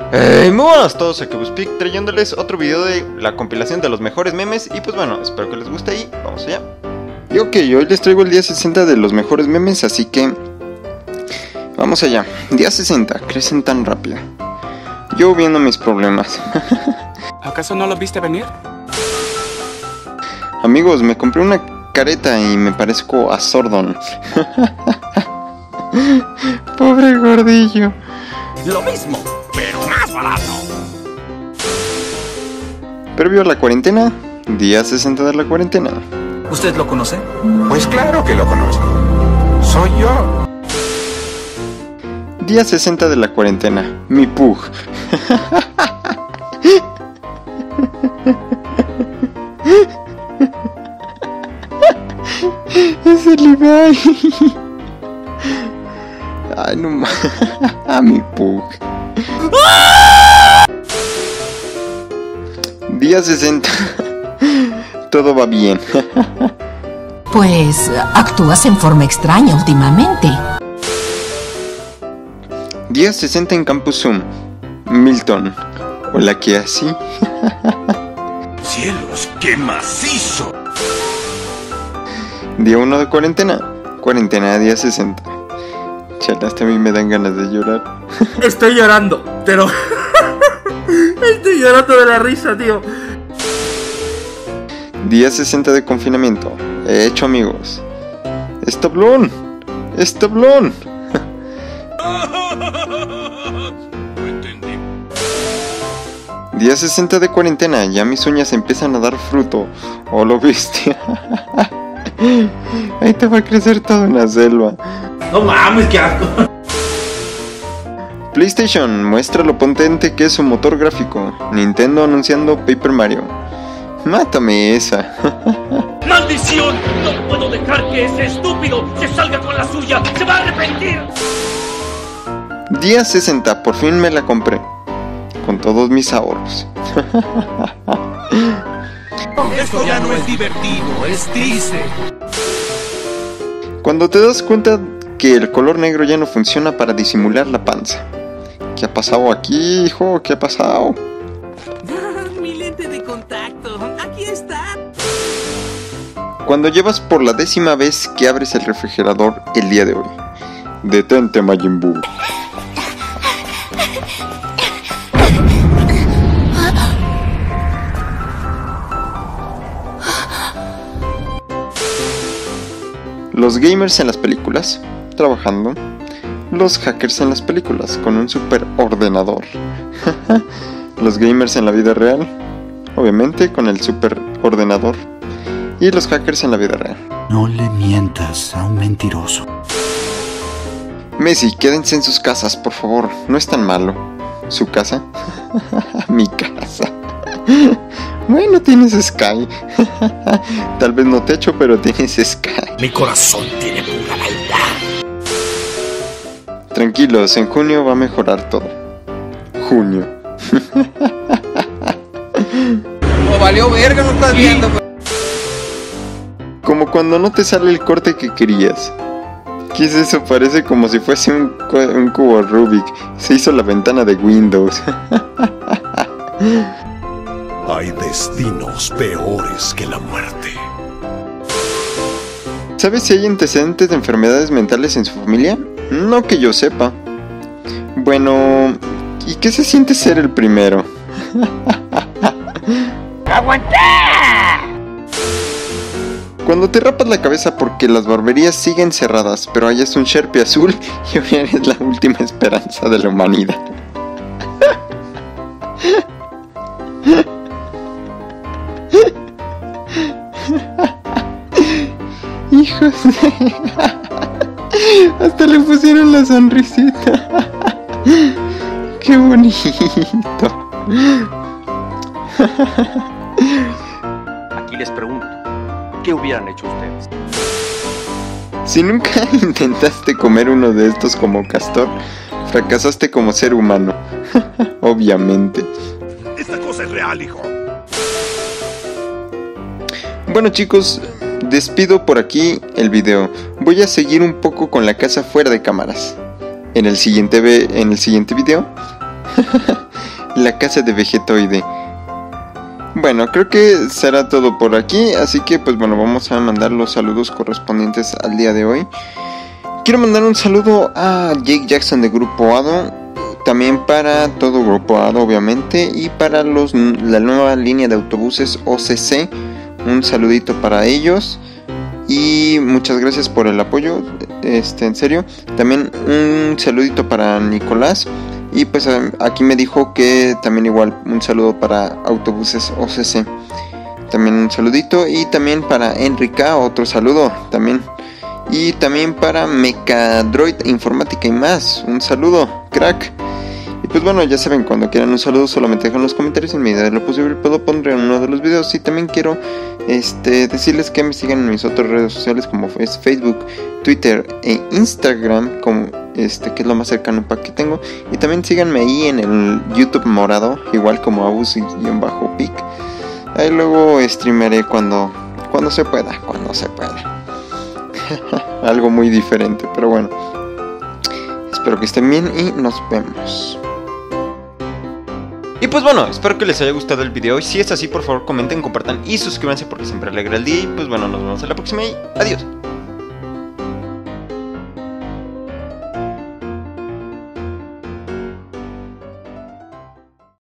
Muy buenas a todos, aquí BuzzPeak trayéndoles otro video de la compilación de los mejores memes. Y pues bueno, espero que les guste y vamos allá. Y ok, hoy les traigo el día 60 de los mejores memes, así que vamos allá. Día 60, crecen tan rápido. Yo viendo mis problemas. ¿Acaso no lo viste venir? Amigos, me compré una careta y me parezco a Sordon. Pobre gordillo. Lo mismo, pero más barato. Previo a la cuarentena, día 60 de la cuarentena. ¿Usted lo conoce? Pues claro que lo conozco. Soy yo. Día 60 de la cuarentena, mi pug. Es el Ibai. Ay, no más. Mi pug. Día 60. Todo va bien. Pues actúas en forma extraña últimamente. Día 60 en Campus Zoom. Milton. Hola, ¿qué así? ¡Cielos, qué macizo! Día 1 de cuarentena. Cuarentena día 60. Chala, hasta a mí me dan ganas de llorar. Estoy llorando, pero... Estoy llorando de la risa, tío. Día 60 de confinamiento. He hecho amigos. ¡Establón! ¡Establón! No entendí. Día 60 de cuarentena. Ya mis uñas empiezan a dar fruto. ¡Oh, lo viste! Ahí te va a crecer toda una selva. No mames, qué asco. PlayStation muestra lo potente que es su motor gráfico. Nintendo anunciando Paper Mario. Mátame esa. ¡Maldición! ¡No puedo dejar que ese estúpido se salga con la suya! ¡Se va a arrepentir! Día 60, por fin me la compré. Con todos mis ahorros. Esto ya no es divertido, es triste. Cuando te das cuenta que el color negro ya no funciona para disimular la panza. ¿Qué ha pasado aquí, hijo? ¿Qué ha pasado? Mi lente de contacto, aquí está. Cuando llevas por la 10ª vez que abres el refrigerador el día de hoy. Detente, Majin Buu. Los gamers en las películas, trabajando. Los hackers en las películas, con un super ordenador. Los gamers en la vida real, obviamente, con el super ordenador. Y los hackers en la vida real. No le mientas a un mentiroso. Messi, quédense en sus casas, por favor, no es tan malo. ¿Su casa? Mi casa. Bueno, tienes Sky. Tal vez no techo, pero tienes Sky. Mi corazón tiene pura maldad. Tranquilos, en junio va a mejorar todo. Junio. No valió verga, no estás viendo. Como cuando no te sale el corte que querías. ¿Qué es eso? Parece como si fuese un cubo Rubik. Se hizo la ventana de Windows. Hay destinos peores que la muerte. ¿Sabes si hay antecedentes de enfermedades mentales en su familia? No que yo sepa. Bueno, ¿y qué se siente ser el primero? ¡Aguanta! Cuando te rapas la cabeza porque las barberías siguen cerradas, pero hallas un Sharpie azul y hoy eres la última esperanza de la humanidad. Hijos de... Hasta le pusieron la sonrisita. Qué bonito. Aquí les pregunto, ¿qué hubieran hecho ustedes? Si nunca intentaste comer uno de estos como castor, fracasaste como ser humano. Obviamente. Esta cosa es real, hijo. Bueno, chicos, despido por aquí el video. Voy a seguir un poco con la casa fuera de cámaras. En el siguiente video la casa de Vegetoide. Bueno, creo que será todo por aquí, así que pues bueno, vamos a mandar los saludos correspondientes al día de hoy. Quiero mandar un saludo a Jake Jackson de Grupo Ado, también para todo Grupo Ado obviamente, y para la nueva línea de autobuses OCC, un saludito para ellos. Y muchas gracias por el apoyo, en serio. También un saludito para Nicolás. Y pues aquí me dijo que también igual un saludo para Autobuses OCC. También un saludito. Y también para Enrica, otro saludo también. Y también para Mecadroid Informática y más. Un saludo, crack. Y pues bueno, ya saben, cuando quieran un saludo solamente dejan los comentarios, en medida de lo posible lo pondré en uno de los videos. Y también quiero decirles que me sigan en mis otras redes sociales como es Facebook, Twitter e Instagram, como que es lo más cercano para que tengo. Y también síganme ahí en el YouTube morado, igual como abus-pic. Ahí luego streamaré cuando se pueda, algo muy diferente, pero bueno. Espero que estén bien y nos vemos. Y pues bueno, espero que les haya gustado el video. Y si es así, por favor comenten, compartan y suscríbanse porque siempre alegra el día. Y pues bueno, nos vemos en la próxima y adiós.